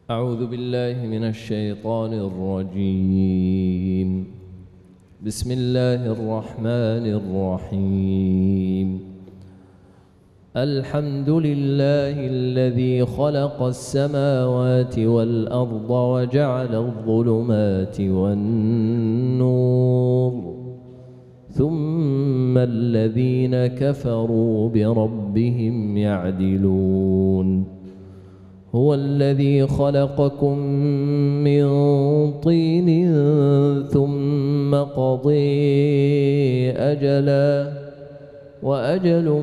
أعوذ بالله من الشيطان الرجيم. بسم الله الرحمن الرحيم. الحمد لله الذي خلق السماوات والأرض وجعل الظلمات والنور، ثم الذين كفروا بربهم يعدلون. هو الذي خلقكم من طين ثم قضي أجلا وأجل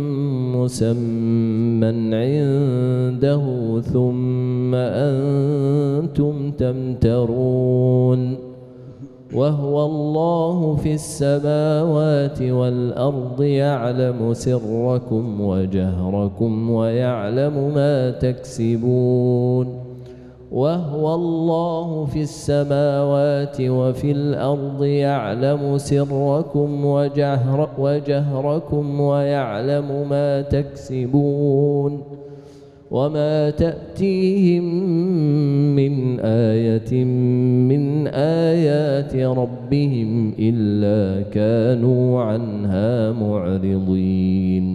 مسمى عنده ثم أنتم تمترون. وهو الله في السماوات والأرض يعلم سركم وجهركم ويعلم ما تكسبون. وهو الله في السماوات وفي الأرض يعلم سركم وجهركم ويعلم ما تكسبون. وما تأتيهم من آية من آيات ربهم إلا كانوا عنها معرضين.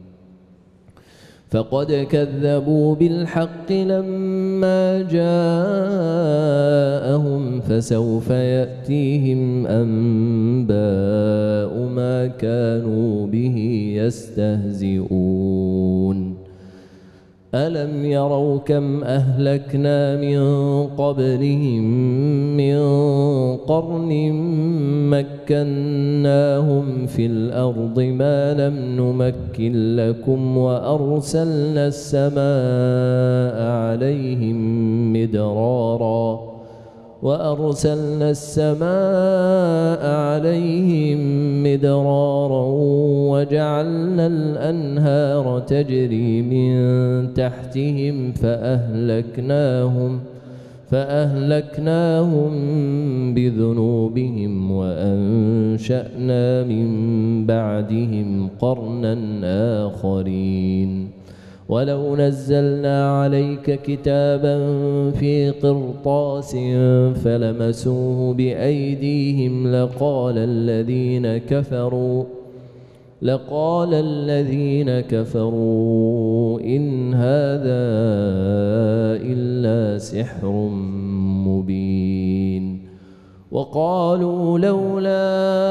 فقد كذبوا بالحق لما جاءهم، فسوف يأتيهم أنباء ما كانوا به يستهزئون. ألم يروا كم أهلكنا من قبلهم من قرن مكناهم في الأرض ما لم نمكن لكم، وأرسلنا السماء عليهم مدرارا وجعلنا الأنهار تجري من تحتهم فأهلكناهم بذنوبهم وأنشأنا من بعدهم قرنا آخرين. ولو نزلنا عليك كتابا في قرطاس فلمسوه بأيديهم لقال الذين كفروا إن هذا إلا سحر مبين. وقالوا لولا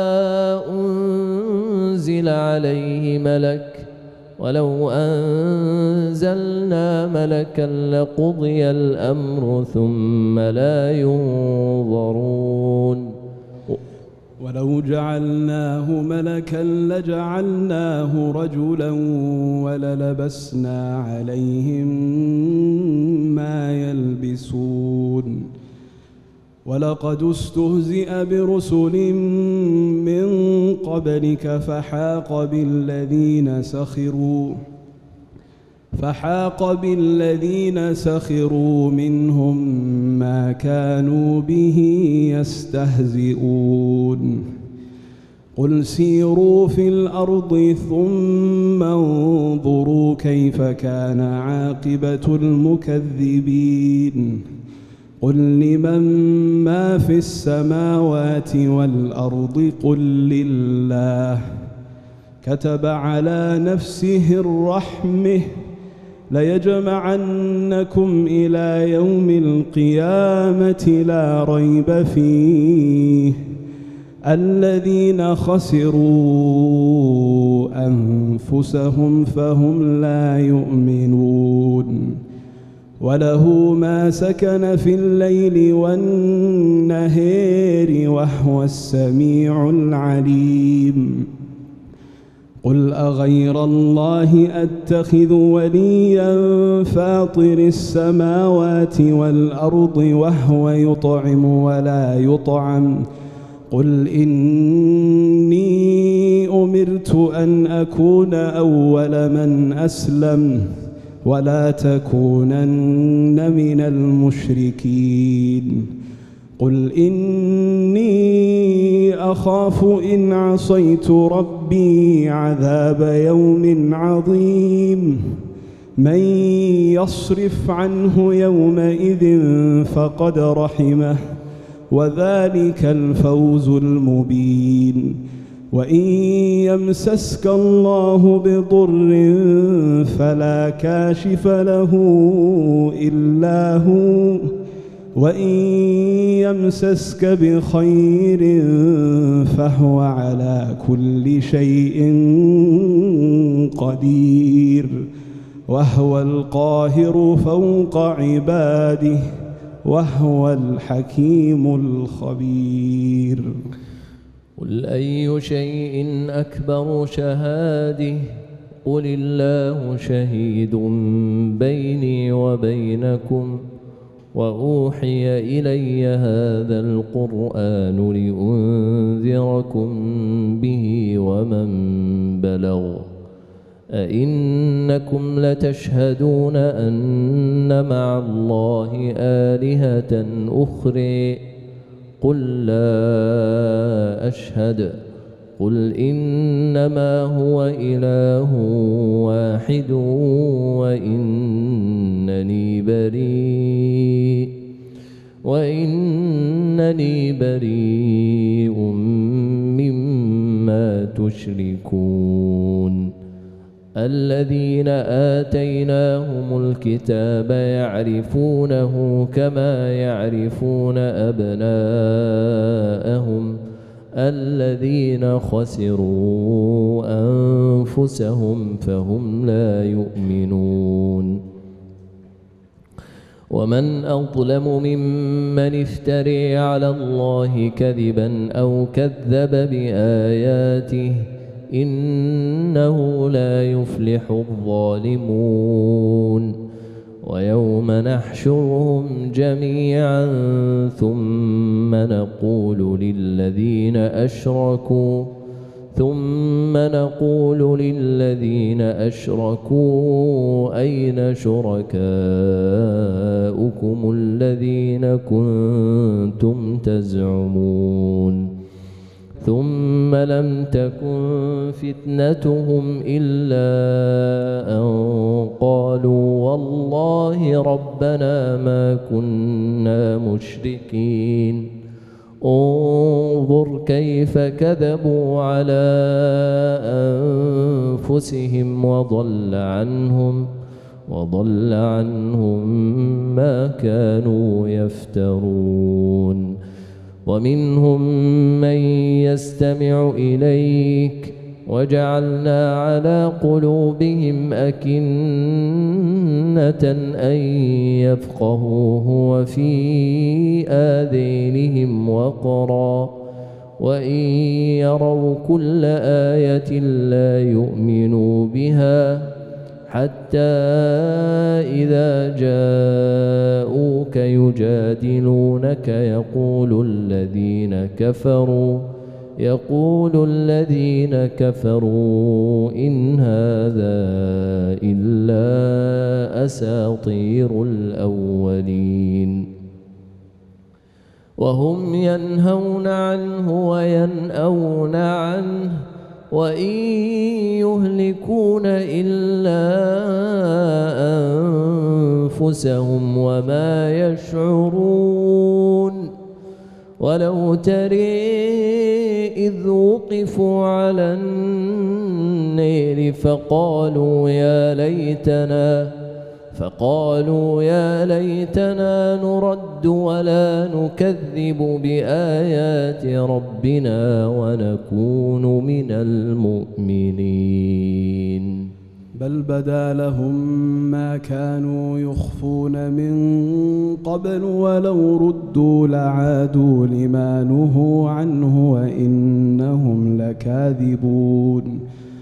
أنزل عليه ملك، ولو أنزلنا ملكا لقضي الأمر ثم لا ينظرون. ولو جعلناه ملكا لجعلناه رجلا وللبسنا عليهم ما يلبسون. ولقد استهزئ برسل من قبلك فحاق بالذين سخروا منهم ما كانوا به يستهزئون. قل سيروا في الأرض ثم انظروا كيف كان عاقبة المكذبين. قل لمن ما في السماوات والأرض قل لله. كتب على نفسه الرحمة ليجمعنكم إلى يوم القيامة لا ريب فيه. الذين خسروا أنفسهم فهم لا يؤمنون. وله ما سكن في الليل والنهار وهو السميع العليم. قل أغير الله أتخذ وليا فاطر السماوات والأرض وهو يطعم ولا يطعم. قل إني أمرت أن أكون أول من أسلم ولا تكونن من المشركين. قل إني أخاف إن عصيت ربي عذاب يوم عظيم. من يصرف عنه يومئذ فقد رحمه وذلك الفوز المبين. وإن يمسسك الله بضر فلا كاشف له إلا هو وإن يمسسك بخير فهو على كل شيء قدير وهو القاهر فوق عباده وهو الحكيم الخبير. قل أي شيء أكبر شهادة قل الله شهيد بيني وبينكم وأوحي إلي هذا القرآن لأنذركم به ومن بلغ أئنكم لتشهدون أن مع الله آلهة أخرى قل لا أشهد قل إنما هو إله واحد وإنني بريء مما تشركون. الذين آتيناهم الكتاب يعرفونه كما يعرفون أبناءهم الذين خسروا أنفسهم فهم لا يؤمنون. ومن أظلم ممن افتري على الله كذبا أو كذب بآياته إنه لا يفلح الظالمون. ويوم نحشرهم جميعا ثم نقول للذين أشركوا أين شركاؤكم الذين كنتم تزعمون ثم لم تكن فتنتهم إلا أن قالوا والله ربنا ما كنا مشركين. انظر كيف كذبوا على أنفسهم وضل عنهم ما كانوا يفترون. ومنهم من يستمع إليك وجعلنا على قلوبهم أكنة أن يفقهوه وفي آذانهم وقرا وإن يروا كل آية لا يؤمنوا بها حتى إذا جاءوك يجادلونك يقول الذين كفروا إن هذا إلا أساطير الأولين. وهم ينهون عنه وينأون عنه وإن يهلكون إلا أنفسهم وما يشعرون. ولو ترى إذ وقفوا على النار فقالوا يا ليتنا نرد ولا نكذب بآيات ربنا ونكون من المؤمنين. بل بدا لهم ما كانوا يخفون من قبل ولو ردوا لعادوا لما نهوا عنه وإنهم لكاذبون.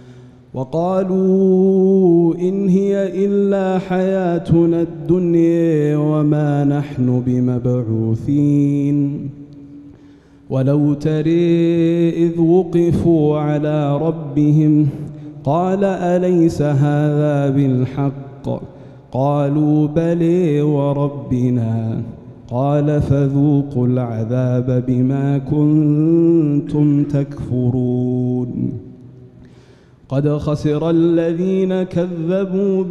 وقالوا إن هي إلا حياتنا الدنيا وما نحن بمبعوثين. ولو ترى إذ وقفوا على ربهم قال أليس هذا بالحق قالوا بلى وربنا قال فذوقوا العذاب بما كنتم تكفرون. قد خسر الذين كذبوا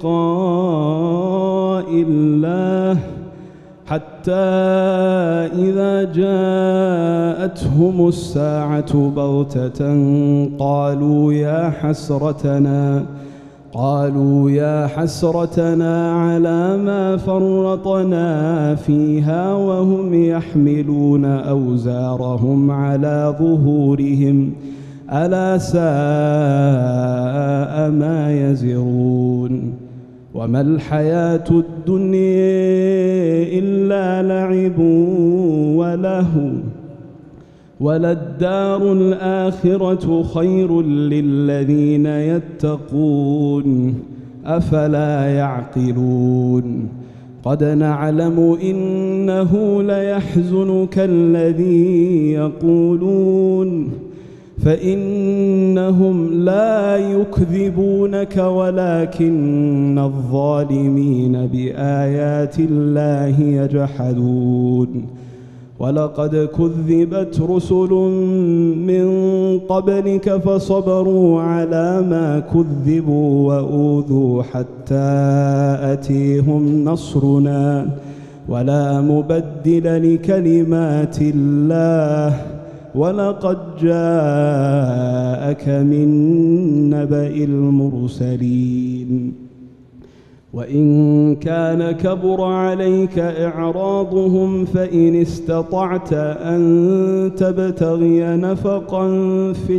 بلقاء الله حتى إذا جاءتهم الساعة بغتة قالوا يا حسرتنا على ما فرطنا فيها وهم يحملون أوزارهم على ظهورهم ألا ساء ما يزرون وما الحياة الدنيا إلا لعب ولهو وللدار الآخرة خير للذين يتقون أفلا يعقلون قد نعلم إنه ليحزنك الذي يقولون فإنهم لا يكذبونك ولكن الظالمين بآيات الله يجحدون ولقد كذبت رسل من قبلك فصبروا على ما كذبوا وأوذوا حتى أتيهم نصرنا ولا مبدل لكلمات الله ولقد جاءك من نبأ المرسلين وإن كان كبر عليك إعراضهم فإن استطعت أن تبتغي نفقا في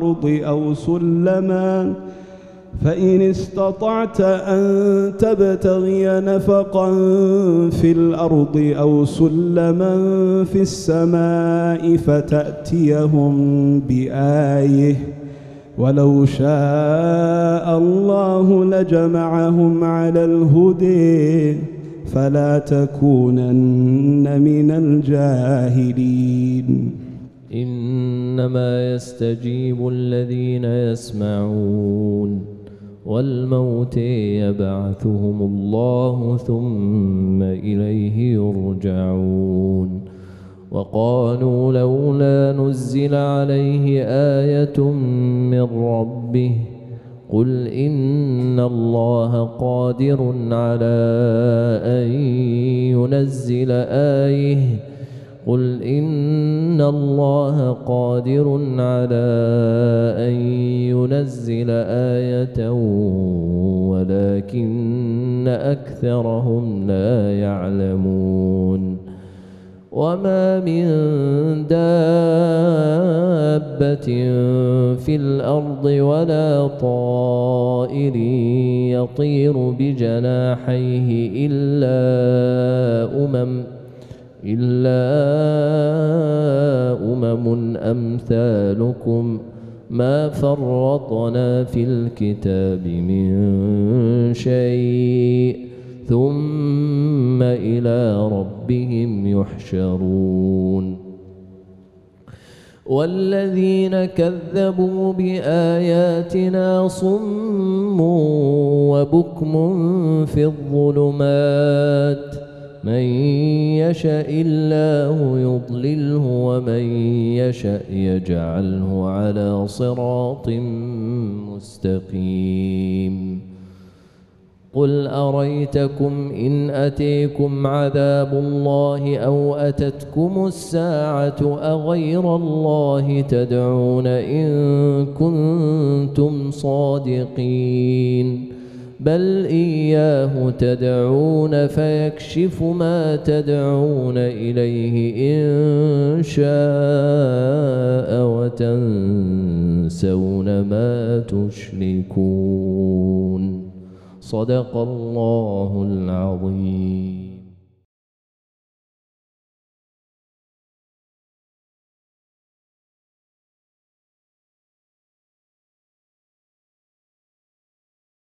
الأرض أو سلما في السماء فتأتيهم بآية ولو شاء الله لجمعهم على الهدى فلا تكونن من الجاهلين إنما يستجيب الذين يسمعون والموت يبعثهم الله ثم إليه يرجعون وقالوا لولا نزل عليه آية من ربه قل إن الله قادر على أن ينزل آية ولكن أكثرهم لا يعلمون وما من دابة في الأرض ولا طائر يطير بجناحيه إلا أمم أمثالكم ما فرطنا في الكتاب من شيء ثم إلى ربهم يحشرون والذين كذبوا بآياتنا صم وبكم في الظلمات من يشاء الله يضلله ومن يشاء يجعله على صراط مستقيم قل أريتكم إن أتيكم عذاب الله أو أتتكم الساعة أغير الله تدعون إن كنتم صادقين بل إياه تدعون فيكشف ما تدعون إليه إن شاء وتنسون ما تشركون صدق الله العظيم.